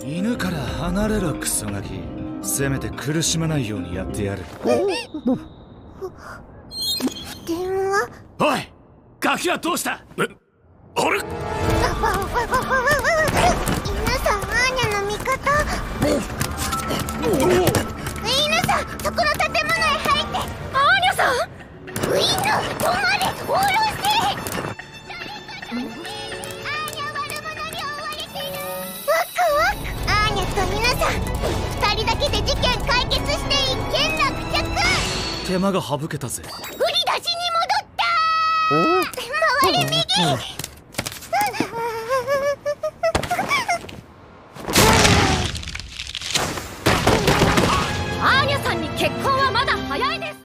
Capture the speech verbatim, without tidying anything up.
犬から離れろクソガキ。せめて苦しまないようにやってやる。 電話。 おい、ガキはどうした？え、あれ？ 犬さん、アーニャの味方。犬さん、そこの建物へ入って。アーニャさん。ウィンド、止まれ、放浪せ。アーニャ悪者に追われてる。ワクワク。アーニャと犬さん、二人だけで事件解決して一件落着。 手間が省けたぜ。 振り出しに戻った。回れ右。